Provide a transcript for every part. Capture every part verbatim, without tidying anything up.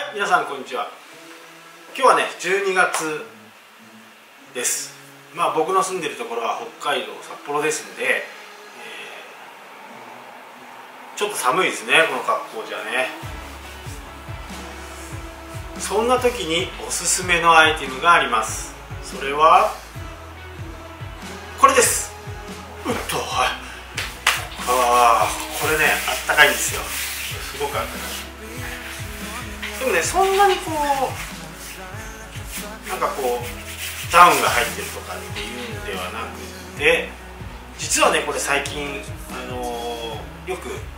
、皆さんこんにちは。今日はねじゅうにがつです。まあ僕の住んでるところは北海道札幌ですんで、えー、ちょっと寒いですね、この格好じゃね。そんな時におすすめのアイテムがあります。それはこれです。うっと、はい、あー、これねあったかいんですよ。すごくあったかい。でもね、そんなにこうなんかこうダウンが入ってるとかっていうんではなくて、実はねこれ最近、あのー、よく流行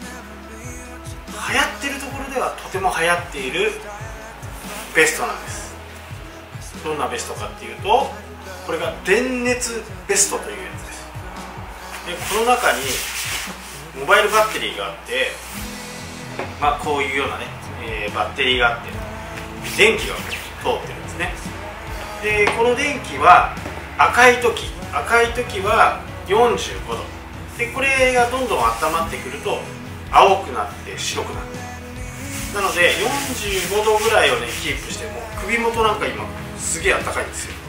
ってるところではとても流行っているベストなんです。どんなベストかっていうと、これが電熱ベストというやつです。でこの中にモバイルバッテリーがあって、まあこういうようなね、えー、バッテリーがあって電気が通ってるんですね。でこの電気は赤い時赤い時はよんじゅうごどで、これがどんどん温まってくると青くなって白くなる。なのでよんじゅうごどぐらいをねキープして、もう首元なんか今すげえあったかいんですよ。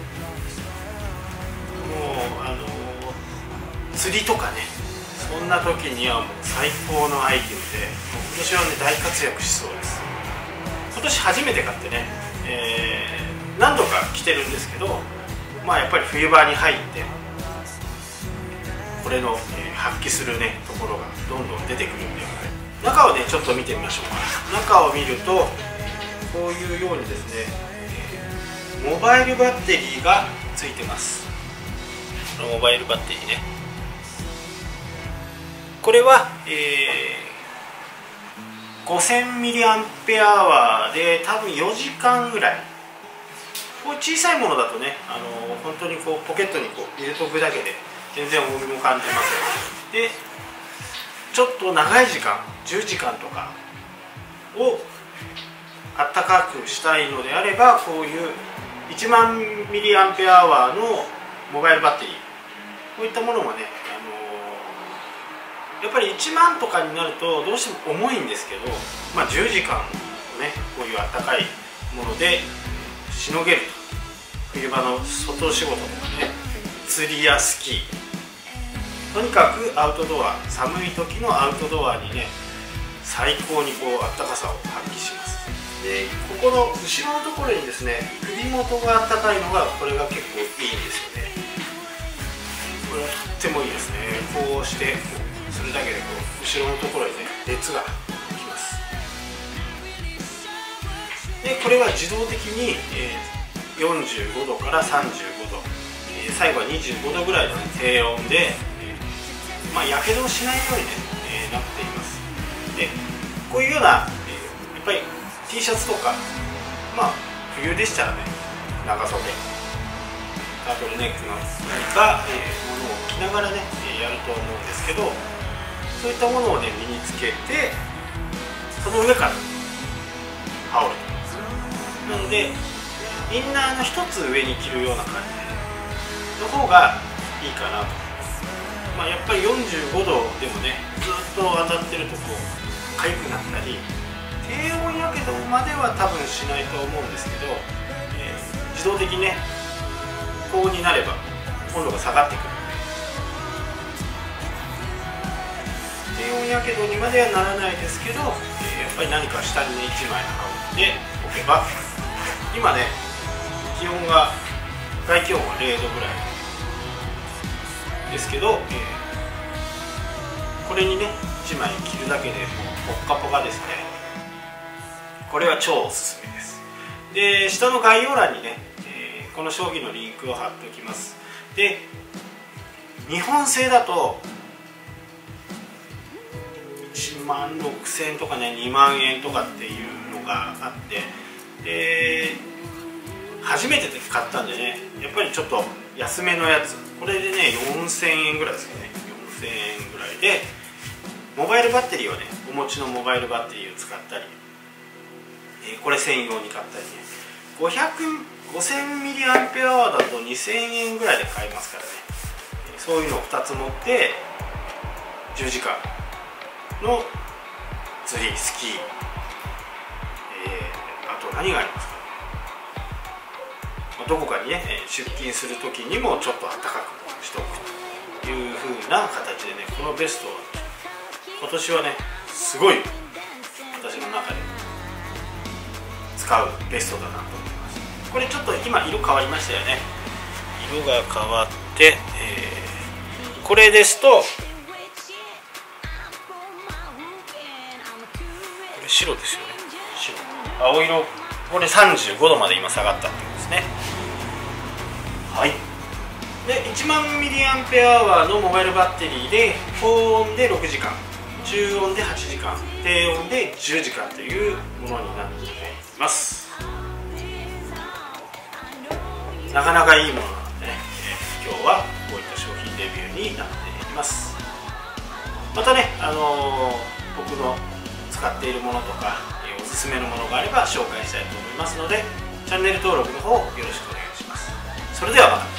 もうあのー、釣りとかね、そんな時にはもう最高のアイテムで、今年はね大活躍しそうです。今年初めて買ってね、えー、何度か着てるんですけど、まあやっぱり冬場に入ってこれの、えー、発揮するねところがどんどん出てくるんで、中をねちょっと見てみましょうか。中を見るとこういうようにですね、モバイルバッテリーがついてます。このモバイルバッテリーね、これは、えー、ごせんミリアンペアワーで多分よじかんぐらい。こう小さいものだとね、あのー、本当にこうポケットにこう入れとくだけで全然重みも感じません。でちょっと長い時間じゅうじかんとかをあったかくしたいのであれば、こういういちまんミリアンペアワーのモバイルバッテリー、こういったものもね、あのー、やっぱりいちまんとかになるとどうしても重いんですけど、まあ、じゅうじかんをねこういうあったかいものでしのげると。冬場の外仕事とかね、釣りやスキー、とにかくアウトドア、寒い時のアウトドアにね最高にこうあったかさを発揮します。でここの後ろのところにですね、首元があったかいのが、これが結構いいんですよね。これはとってもいいですね。こうしてこうするだけでこう後ろのところにね熱がきます。でこれは自動的に、えー、よんじゅうごどからさんじゅうごど、えー、最後はにじゅうごどぐらいの、ね、低温で、えー、まあやけどをしないように、ねえー、なっています。でこういうような、えー、やっぱり T シャツとか、まあ冬でしたらね長袖タートルネックの何か、えー、ものを着ながらねやると思うんですけど、そういったものをね身につけて、その上から羽織る。なのでインナーの一つ上に着るような感じの方がいいかなと。まあ、やっぱりよんじゅうごどでもねずっと当たってるとこう痒くなったり、低温やけどまでは多分しないと思うんですけど、えー、自動的にね高温になれば温度が下がってくるので、低温やけどにまではならないですけど、えー、やっぱり何か下にねいちまい羽織っておけば、今ね気温が外気温はれいどぐらいですけど、えー、これにねいちまい着るだけでポッカポカですね。これは超おすすめです。で下の概要欄にね、えー、この商品のリンクを貼っておきます。で日本製だといちまんろくせんえんとかねにまんえんとかっていうのがあって、で初めて買ったんでね、やっぱりちょっと安めのやつ、これでねよんせんえんぐらいですかね。よんせんえんぐらいでモバイルバッテリーはねお持ちのモバイルバッテリーを使ったり、えー、これ専用に買ったりね、ごひゃく、ごせんミリアンペアワーだとにせんえんぐらいで買えますからね。そういうのをふたつ持ってじゅうじかんの釣りスキー、えー、 と何がありますか。どこかにね出勤する時にもちょっとあったかくしておくという風な形でね、このベストは今年はねすごい私の中で使うベストだなと思います。これちょっと今色変わりましたよね。色が変わって、えー、これですとこれ白ですよね。白、青色、これさんじゅうごどまで今下がったってことですね。はい。でいちまんミリアンペアワーのモバイルバッテリーで高温でろくじかん、中温ではちじかん、低温でじゅうじかんというものになっています。なかなかいいものなので、ねえー、今日はこういった商品レビューになっています。またね、あのー、僕の使っているものとか、えー、おすすめのものがあれば紹介したいと思いますので、チャンネル登録の方よろしくお願いします。それではまた。